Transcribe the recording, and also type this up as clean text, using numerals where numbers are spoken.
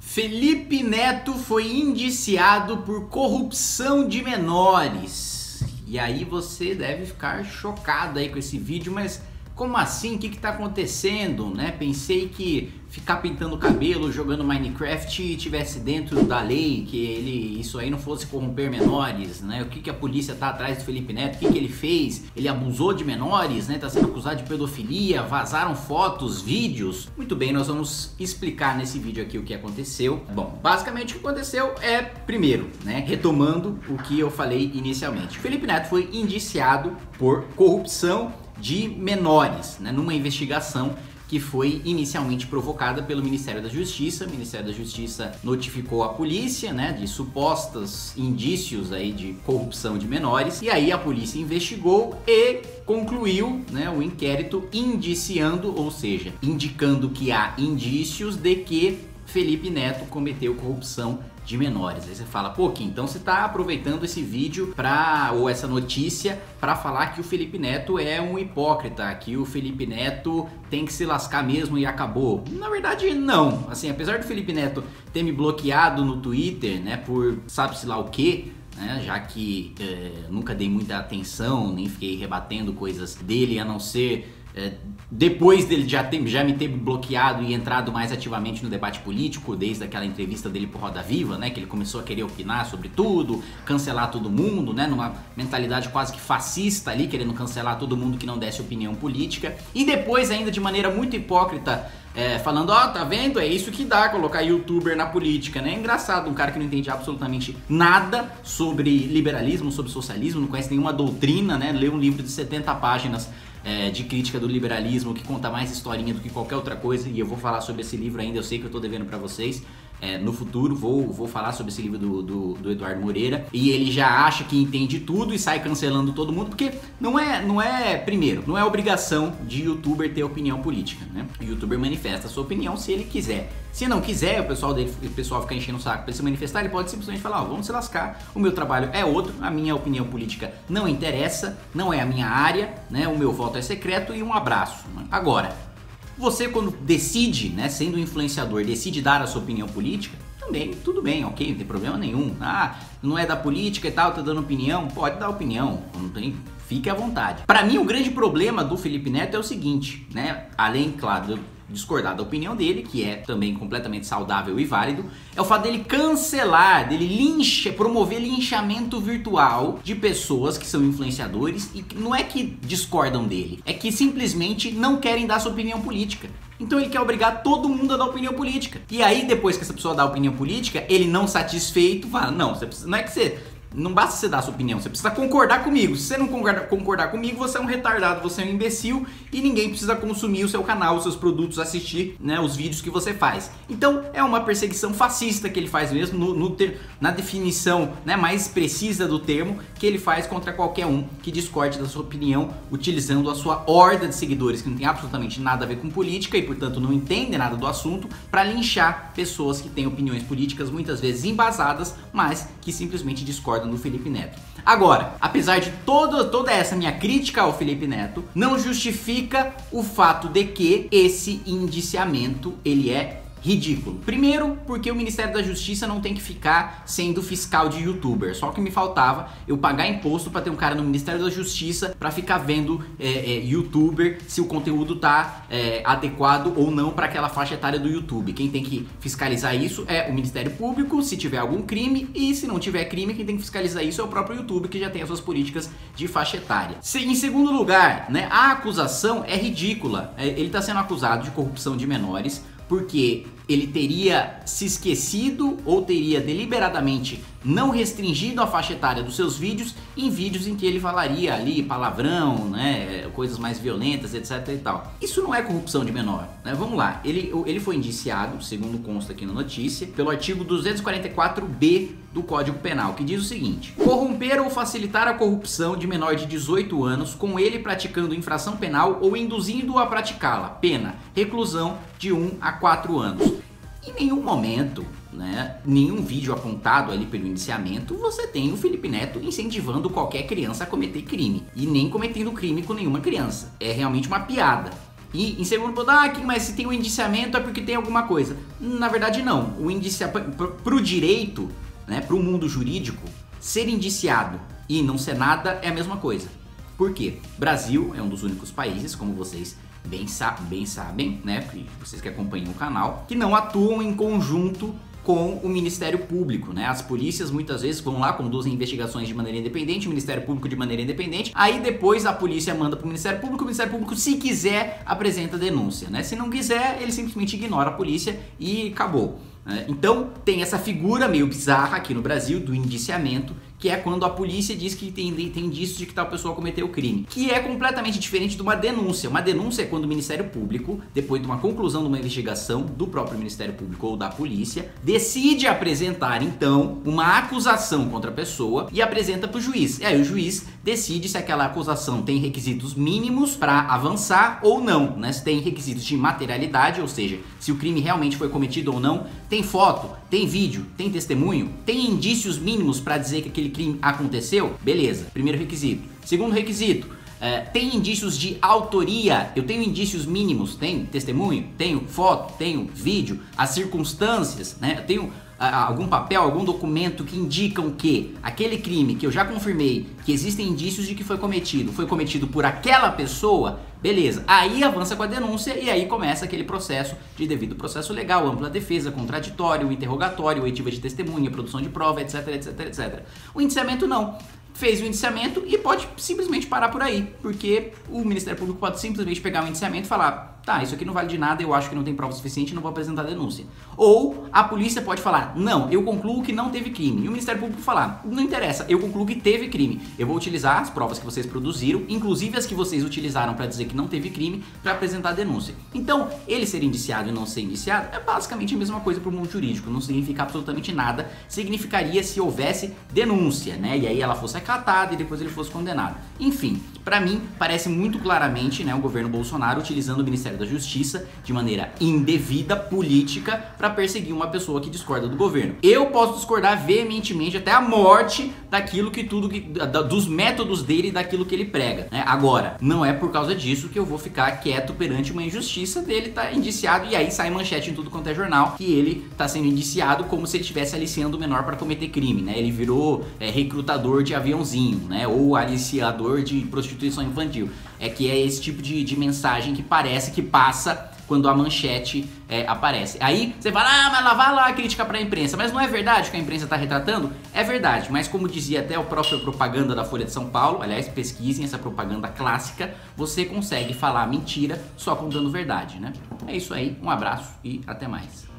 Felipe Neto foi indiciado por corrupção de menores. E aí você deve ficar chocado aí com esse vídeo, mas como assim? O que está acontecendo, né? Pensei que ficar pintando o cabelo, jogando Minecraft tivesse dentro da lei, que isso aí não fosse corromper menores, né? O que a polícia tá atrás do Felipe Neto? O que ele fez? Ele abusou de menores, né? Tá sendo acusado de pedofilia, vazaram fotos, vídeos. Muito bem, nós vamos explicar nesse vídeo aqui o que aconteceu. Bom, basicamente o que aconteceu é, primeiro, né? Retomando o que eu falei inicialmente. Felipe Neto foi indiciado por corrupção de menores, né? Numa investigação que foi inicialmente provocada pelo Ministério da Justiça. O Ministério da Justiça notificou a polícia, né, de supostos indícios aí de corrupção de menores, e aí a polícia investigou e concluiu, né, o inquérito indiciando, ou seja, indicando que há indícios de que Felipe Neto cometeu corrupção de menores. Aí você fala, pô, Kim, então você tá aproveitando esse vídeo ou essa notícia para falar que o Felipe Neto é um hipócrita, que o Felipe Neto tem que se lascar mesmo e acabou. Na verdade, não. Assim, apesar do Felipe Neto ter me bloqueado no Twitter, né, por sabe-se lá o quê, né, já que nunca dei muita atenção, nem fiquei rebatendo coisas dele, a não ser depois dele já me ter bloqueado e entrado mais ativamente no debate político, desde aquela entrevista dele pro Roda Viva, né, que ele começou a querer opinar sobre tudo, cancelar todo mundo, né, numa mentalidade quase que fascista ali, querendo cancelar todo mundo que não desse opinião política, e depois ainda de maneira muito hipócrita, falando, ó, tá vendo? É isso que dá colocar youtuber na política, né? É engraçado, um cara que não entende absolutamente nada sobre liberalismo, sobre socialismo, não conhece nenhuma doutrina, né? Lê um livro de 70 páginas de crítica do liberalismo, que conta mais historinha do que qualquer outra coisa, e eu vou falar sobre esse livro ainda, eu sei que eu tô devendo pra vocês. No futuro vou falar sobre esse livro do Eduardo Moreira, e ele já acha que entende tudo e sai cancelando todo mundo, porque primeiro, não é obrigação de youtuber ter opinião política, né? O youtuber manifesta a sua opinião se ele quiser. Se não quiser, o pessoal fica enchendo o saco para se manifestar, ele pode simplesmente falar, ó, vamos se lascar, o meu trabalho é outro, a minha opinião política não interessa, não é a minha área, né? O meu voto é secreto e um abraço, né? Agora, você quando decide, né, sendo um influenciador, decide dar a sua opinião política, também tudo bem, ok, não tem problema nenhum. Ah, não é da política e tal, tá dando opinião, pode dar opinião, não tem, fique à vontade. Para mim o grande problema do Felipe Neto é o seguinte, né, além, claro, de eu discordar da opinião dele, que é também completamente saudável e válido, é o fato dele cancelar, dele promover linchamento virtual de pessoas que são influenciadores e não é que discordam dele, é que simplesmente não querem dar sua opinião política. Então ele quer obrigar todo mundo a dar opinião política. E aí depois que essa pessoa dá opinião política, ele não satisfeito fala, não, não basta você dar a sua opinião, você precisa concordar comigo. Se você não concordar comigo, você é um retardado, você é um imbecil e ninguém precisa consumir o seu canal, os seus produtos, assistir, né, os vídeos que você faz. Então é uma perseguição fascista que ele faz mesmo, na definição, né, mais precisa do termo, que ele faz contra qualquer um que discorde da sua opinião, utilizando a sua horda de seguidores que não tem absolutamente nada a ver com política e portanto não entendem nada do assunto, para linchar pessoas que têm opiniões políticas muitas vezes embasadas, mas que simplesmente discordam do Felipe Neto. Agora, apesar de toda essa minha crítica ao Felipe Neto, não justifica o fato de que esse indiciamento ele é ridículo. Primeiro, porque o Ministério da Justiça não tem que ficar sendo fiscal de youtuber. Só que me faltava eu pagar imposto para ter um cara no Ministério da Justiça para ficar vendo youtuber se o conteúdo tá adequado ou não para aquela faixa etária do YouTube. Quem tem que fiscalizar isso é o Ministério Público, se tiver algum crime, e se não tiver crime, quem tem que fiscalizar isso é o próprio YouTube, que já tem as suas políticas de faixa etária. Em segundo lugar, né, a acusação é ridícula. Ele está sendo acusado de corrupção de menores, porque ele teria se esquecido ou teria deliberadamente não restringido a faixa etária dos seus vídeos em vídeos em que ele falaria ali palavrão, né, coisas mais violentas, etc e tal. Isso não é corrupção de menor, né? Vamos lá, ele foi indiciado, segundo consta aqui na notícia, pelo artigo 244B do Código Penal, que diz o seguinte: corromper ou facilitar a corrupção de menor de 18 anos com ele praticando infração penal ou induzindo-o a praticá-la, pena, reclusão de 1 a 4 anos. Em nenhum momento, né, nenhum vídeo apontado ali pelo indiciamento, você tem o Felipe Neto incentivando qualquer criança a cometer crime. E nem cometendo crime com nenhuma criança. É realmente uma piada. E em segundo ponto, mas se tem um indiciamento é porque tem alguma coisa. Na verdade não, pro direito, né, pro mundo jurídico, ser indiciado e não ser nada é a mesma coisa. Por quê? Brasil é um dos únicos países, como vocês bem sabem, né, vocês que acompanham o canal, que não atuam em conjunto com o Ministério Público, né? As polícias muitas vezes vão lá, conduzem investigações de maneira independente, o Ministério Público de maneira independente, aí depois a polícia manda pro Ministério Público, o Ministério Público, se quiser, apresenta denúncia, né? Se não quiser, ele simplesmente ignora a polícia e acabou. Então tem essa figura meio bizarra aqui no Brasil do indiciamento, que é quando a polícia diz que tem indícios de que tal pessoa cometeu o crime, que é completamente diferente de uma denúncia. Uma denúncia é quando o Ministério Público, depois de uma conclusão de uma investigação do próprio Ministério Público ou da polícia, decide apresentar então uma acusação contra a pessoa e apresenta para o juiz. E aí o juiz decide se aquela acusação tem requisitos mínimos para avançar ou não, né? Se tem requisitos de materialidade, ou seja, se o crime realmente foi cometido ou não, tem foto, tem vídeo, tem testemunho, tem indícios mínimos para dizer que aquele crime aconteceu? Beleza, primeiro requisito. Segundo requisito, tem indícios de autoria? Eu tenho indícios mínimos, tenho testemunho, tenho foto, tenho vídeo, as circunstâncias, né? Eu tenho algum papel, algum documento que indicam que aquele crime que eu já confirmei que existem indícios de que foi cometido por aquela pessoa, beleza. Aí avança com a denúncia e aí começa aquele processo de devido processo legal, ampla defesa, contraditório, interrogatório, oitiva de testemunha, produção de prova, etc, etc, etc. O indiciamento não. Fez o indiciamento e pode simplesmente parar por aí, porque o Ministério Público pode simplesmente pegar o indiciamento e falar: tá, isso aqui não vale de nada, eu acho que não tem prova suficiente, não vou apresentar denúncia. Ou a polícia pode falar: não, eu concluo que não teve crime. E o Ministério Público falar: não interessa, eu concluo que teve crime. Eu vou utilizar as provas que vocês produziram, inclusive as que vocês utilizaram para dizer que não teve crime, para apresentar denúncia. Então, ele ser indiciado e não ser indiciado é basicamente a mesma coisa para o mundo jurídico, não significa absolutamente nada. Significaria se houvesse denúncia, né? E aí ela fosse acatada e depois ele fosse condenado. Enfim, para mim parece muito claramente, né, o governo Bolsonaro utilizando o Ministério da Justiça de maneira indevida, política, para perseguir uma pessoa que discorda do governo. Eu posso discordar veementemente até a morte daquilo dos métodos dele e daquilo que ele prega, né? Agora, não é por causa disso que eu vou ficar quieto perante uma injustiça dele tá indiciado e aí sai manchete em tudo quanto é jornal que ele tá sendo indiciado como se ele estivesse aliciando o menor para cometer crime, né? Ele virou recrutador de aviãozinho, né? Ou aliciador de prostituição infantil. É que é esse tipo de mensagem que parece que passa quando a manchete aparece. Aí você fala: mas lá vai lá a crítica para a imprensa. Mas não é verdade que a imprensa está retratando? É verdade, mas como dizia até a própria propaganda da Folha de São Paulo, aliás, pesquisem essa propaganda clássica, você consegue falar mentira só contando verdade, né? É isso aí, um abraço e até mais.